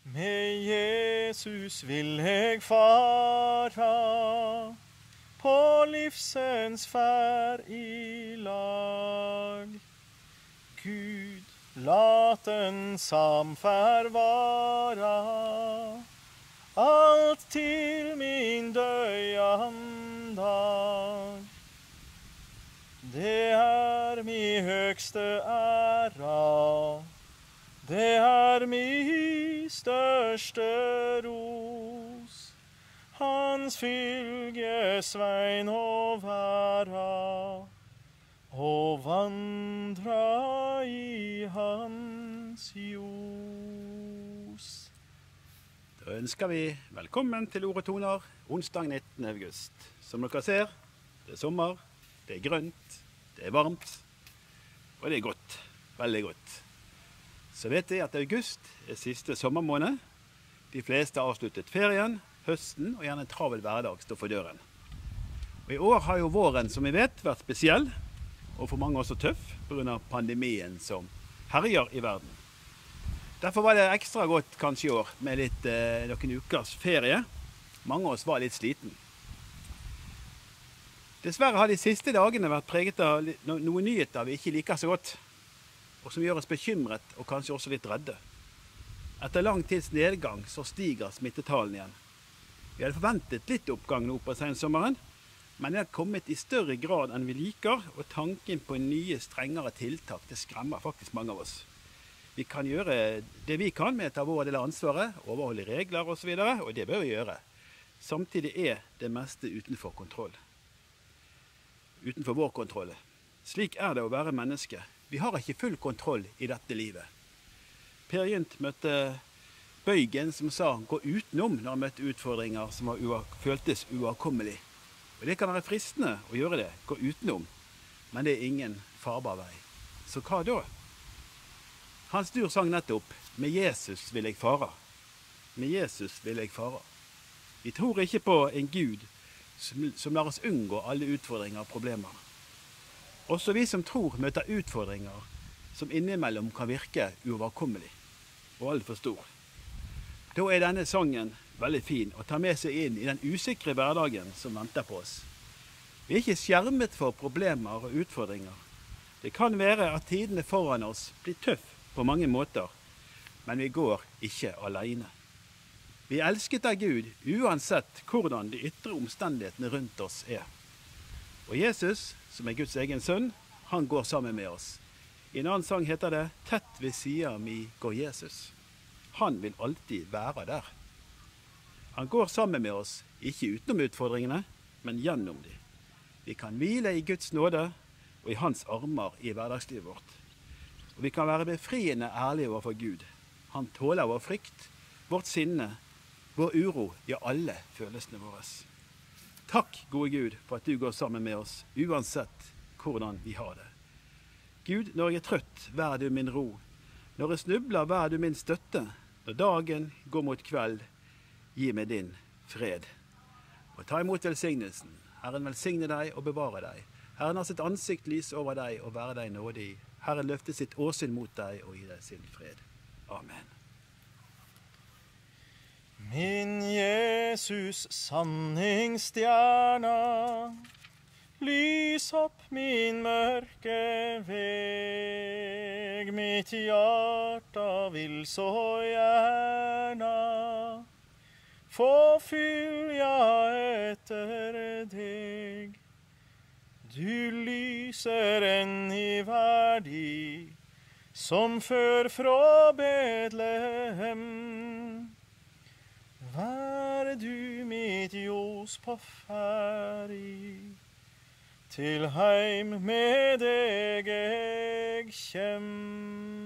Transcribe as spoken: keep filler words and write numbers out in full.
Med Jesus vil jeg fara på livsens ferd i lag. Gud, lat den samferd vara, alt til min døyandag. Det er mi høgste æra, det er mi største ros, hans fylgesvein å være, og vandra i hans ljos. Da ønsker vi velkommen til Ord og Toner, onsdag nittende august. Som dere ser, det er sommer, det er grønt, det er varmt, og det er godt, veldig godt. Så vet vi at august er siste sommermåned. De fleste har avsluttet ferien, høsten og gjerne en travel hverdag står for døren. Og i år har jo våren, som vi vet, vært spesiell, og for mange også tøff, på grunn av pandemien som herjer i verden. Derfor var det ekstra godt kanskje i år, med litt, eh, noen ukers ferie. Mange av oss var litt sliten. Dessverre har de siste dagene vært preget av noen nyheter vi ikke liker så godt, og som gjør oss bekymret og kanskje også litt redde. Etter lang tids nedgang så stiger smittetallene igjen. Vi hadde forventet litt oppgang nå på sensommeren, men det har kommet i større grad enn vi liker, og tanken på nye, strengere tiltak, det skremmer faktisk mange av oss. Vi kan gjøre det vi kan med å ta vår del av ansvaret, overholde regler og så videre, og det bør vi gjøre. Samtidig er det meste utenfor kontroll. Utenfor vår kontroll. Slik er det å være menneske. Vi har ikke full kontroll i dette livet. Per Gynt møtte Bøygen som sa gå utenom når han møtte utfordringer som var føltes uavkommelig. Og det kan være fristende å gjøre det, gå utenom, men det er ingen farbar vei. Så hva da? Hans Dur sang nettopp, med Jesus vil jeg fara. Med Jesus vil jeg fara. Vi tror ikke på en Gud som, som lar oss unngå alle utfordringer og problemer. Også vi som tror møter utfordringer som innimellom kan virke uoverkommelig og alt for stor. Da er denne sangen veldig fin å ta med seg inn i den usikre hverdagen som venter på oss. Vi er ikke skjermet for problemer og utfordringer. Det kan være at tidene foran oss blir tøff på mange måter, men vi går ikke alene. Vi er elsket av Gud uansett hvordan de ytre omstendighetene rundt oss er. Og Jesus, som er Guds egen sønn, han går sammen med oss. I en annen sang heter det, tett ved siden mi går Jesus. Han vil alltid være der. Han går sammen med oss, ikke utenom utfordringene, men gjennom de. Vi kan hvile i Guds nåde og i hans armer i hverdagslivet vårt. Og vi kan være befriende ærlige overfor Gud. Han tåler vår frykt, vårt sinne, vår uro, ja alle følelsene våre. Takk, gode Gud, for at du går sammen med oss, uansett hvordan vi har det. Gud, når jeg er trøtt, vær du min ro. Når jeg snubler, vær du min støtte. Når dagen går mot kveld, gi meg din fred. Og ta imot velsignelsen. Herren velsigne deg og bevare deg. Herren har sitt ansikt lys over deg og være deg nådig. Herren løfter sitt åsyn mot deg og gi deg sin fred. Amen. Min Jesus sanningsstjerna, lys opp min mørke veg. Mitt hjärta vil så gärna få fylja etter deg. Du lyser enn i verdi, som før fra Betlehem. Vær du mitt ljos på ferd i, til heim med deg jeg kjem.